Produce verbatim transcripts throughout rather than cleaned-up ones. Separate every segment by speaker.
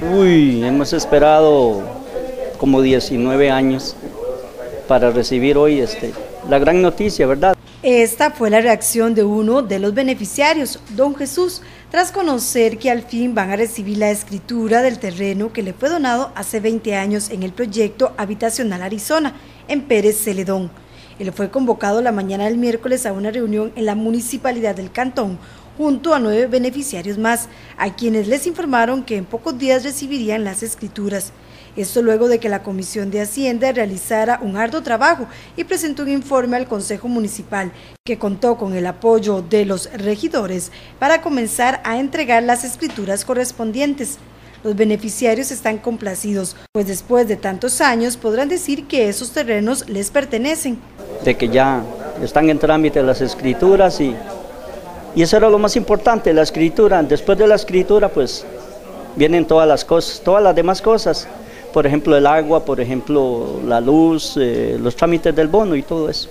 Speaker 1: Uy, hemos esperado como diecinueve años para recibir hoy este, la gran noticia, ¿verdad?
Speaker 2: Esta fue la reacción de uno de los beneficiarios, don Jesús, tras conocer que al fin van a recibir la escritura del terreno que le fue donado hace veinte años en el proyecto Habitacional Arizona, en Pérez Celedón. Él fue convocado la mañana del miércoles a una reunión en la municipalidad del cantón, junto a nueve beneficiarios más, a quienes les informaron que en pocos días recibirían las escrituras. Esto luego de que la Comisión de Hacienda realizara un arduo trabajo y presentó un informe al Consejo Municipal, que contó con el apoyo de los regidores para comenzar a entregar las escrituras correspondientes. Los beneficiarios están complacidos, pues después de tantos años podrán decir que esos terrenos les pertenecen.
Speaker 1: De que ya están en trámite las escrituras y, y eso era lo más importante, la escritura. Después de la escritura pues vienen todas las cosas, todas las demás cosas. Por ejemplo, el agua, por ejemplo, la luz, eh, los trámites del bono y todo eso.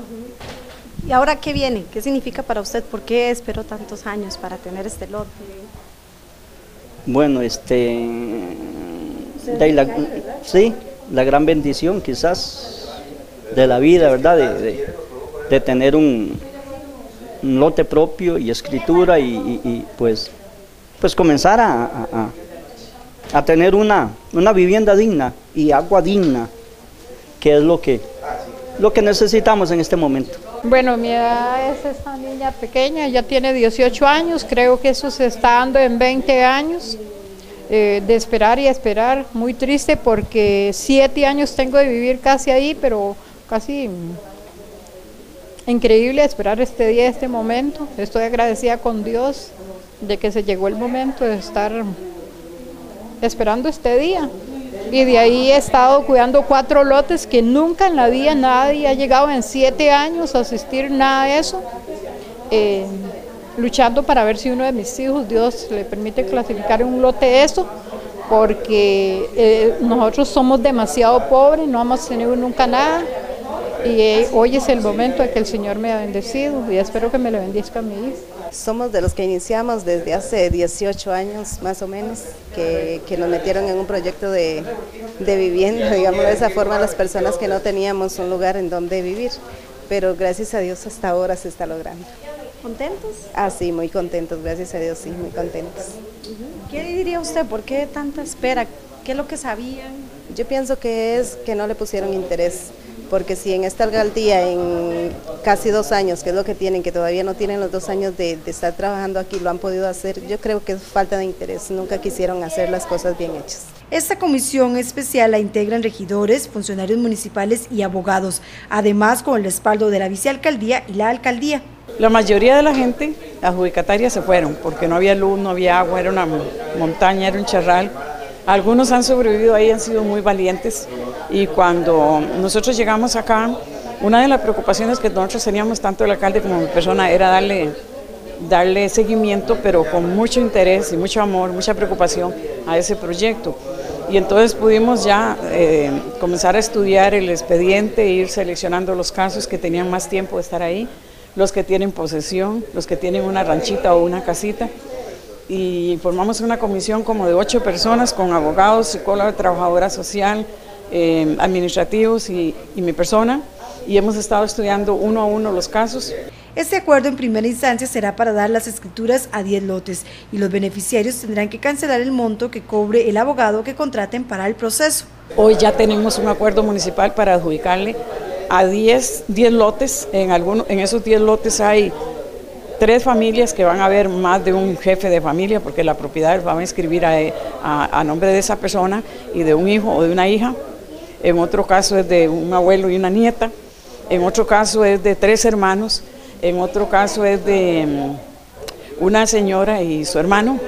Speaker 3: ¿Y ahora qué viene? ¿Qué significa para usted? ¿Por qué esperó tantos años para tener este lote?
Speaker 1: Bueno, este, de la, sí, la gran bendición quizás de la vida, ¿verdad? De, de, de tener un, un lote propio y escritura y, y, y pues, pues comenzar a... a, a a tener una, una vivienda digna y agua digna, que es lo que, lo que necesitamos en este momento.
Speaker 4: Bueno, mi edad es esta niña pequeña, ya tiene dieciocho años, creo que eso se está dando en veinte años, eh, de esperar y esperar, muy triste porque siete años tengo de vivir casi ahí, pero casi increíble esperar este día, este momento. Estoy agradecida con Dios de que se llegó el momento de estar esperando este día, y de ahí he estado cuidando cuatro lotes que nunca en la vida nadie ha llegado en siete años a asistir nada de eso, eh, luchando para ver si uno de mis hijos, Dios le permite clasificar en un lote eso, porque eh, nosotros somos demasiado pobres, no hemos tenido nunca nada, y eh, hoy es el momento de que el Señor me ha bendecido y espero que me le bendizca a mi hijo.
Speaker 5: Somos de los que iniciamos desde hace dieciocho años más o menos, que, que nos metieron en un proyecto de, de vivienda, digamos de esa forma, las personas que no teníamos un lugar en donde vivir, pero gracias a Dios hasta ahora se está logrando.
Speaker 3: ¿Contentos?
Speaker 5: Ah, sí, muy contentos, gracias a Dios, sí, muy contentos.
Speaker 3: ¿Qué diría usted? ¿Por qué tanta espera? ¿Qué es lo que sabían?
Speaker 5: Yo pienso que es que no le pusieron interés, porque si en esta alcaldía en casi dos años, que es lo que tienen, que todavía no tienen los dos años de, de estar trabajando aquí, lo han podido hacer, yo creo que es falta de interés, nunca quisieron hacer las cosas bien hechas.
Speaker 2: Esta comisión especial la integran regidores, funcionarios municipales y abogados, además con el respaldo de la vicealcaldía y la alcaldía.
Speaker 6: La mayoría de la gente adjudicataria se fueron, porque no había luz, no había agua, era una montaña, era un charral. Algunos han sobrevivido ahí, han sido muy valientes, y cuando nosotros llegamos acá, una de las preocupaciones que nosotros teníamos, tanto el alcalde como mi persona, era darle, darle seguimiento, pero con mucho interés y mucho amor, mucha preocupación a ese proyecto. Y entonces pudimos ya eh, comenzar a estudiar el expediente e ir seleccionando los casos que tenían más tiempo de estar ahí, los que tienen posesión, los que tienen una ranchita o una casita. Y formamos una comisión como de ocho personas con abogados, psicóloga, trabajadora social, eh, administrativos y, y mi persona, y hemos estado estudiando uno a uno los casos.
Speaker 2: Este acuerdo en primera instancia será para dar las escrituras a diez lotes y los beneficiarios tendrán que cancelar el monto que cobre el abogado que contraten para el proceso.
Speaker 6: Hoy ya tenemos un acuerdo municipal para adjudicarle a diez, diez lotes, en, alguno, en esos diez lotes hay tres familias que van a haber más de un jefe de familia, porque la propiedad va a inscribir a, a, a nombre de esa persona y de un hijo o de una hija. En otro caso es de un abuelo y una nieta. En otro caso es de tres hermanos. En otro caso es de um, una señora y su hermano.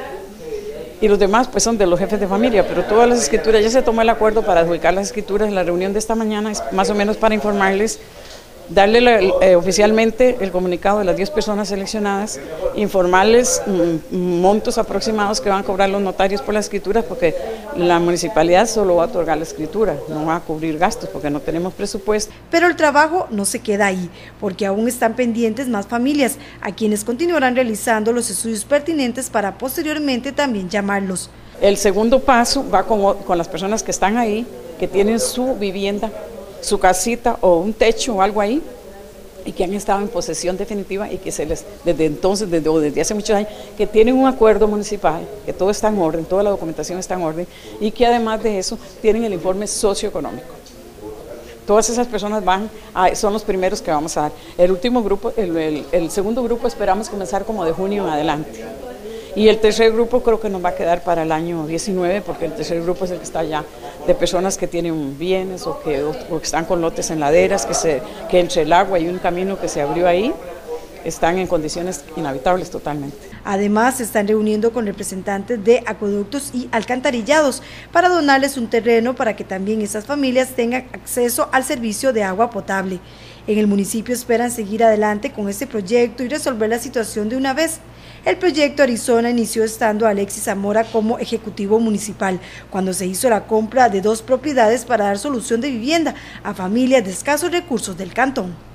Speaker 6: Y los demás pues son de los jefes de familia, pero todas las escrituras, ya se tomó el acuerdo para adjudicar las escrituras en la reunión de esta mañana, es más o menos para informarles, darle la, eh, oficialmente el comunicado de las diez personas seleccionadas, informarles mm, montos aproximados que van a cobrar los notarios por las escrituras, porque la municipalidad solo va a otorgar la escritura, no va a cubrir gastos porque no tenemos presupuesto.
Speaker 2: Pero el trabajo no se queda ahí, porque aún están pendientes más familias, a quienes continuarán realizando los estudios pertinentes para posteriormente también llamarlos.
Speaker 6: El segundo paso va con, con las personas que están ahí, que tienen su vivienda, su casita o un techo o algo ahí, y que han estado en posesión definitiva y que se les, desde entonces, desde, o desde hace muchos años, que tienen un acuerdo municipal, que todo está en orden, toda la documentación está en orden, y que además de eso tienen el informe socioeconómico. Todas esas personas van, a, son los primeros que vamos a dar. El último grupo, el, el, el segundo grupo esperamos comenzar como de junio en adelante. Y el tercer grupo creo que nos va a quedar para el año diecinueve, porque el tercer grupo es el que está allá, de personas que tienen bienes o que, o que están con lotes en laderas, que, se, que entre el agua y un camino que se abrió ahí, están en condiciones inhabitables totalmente.
Speaker 2: Además, se están reuniendo con representantes de acueductos y alcantarillados para donarles un terreno para que también esas familias tengan acceso al servicio de agua potable. En el municipio esperan seguir adelante con este proyecto y resolver la situación de una vez. El proyecto Arizona inició estando Alexis Zamora como ejecutivo municipal, cuando se hizo la compra de dos propiedades para dar solución de vivienda a familias de escasos recursos del cantón.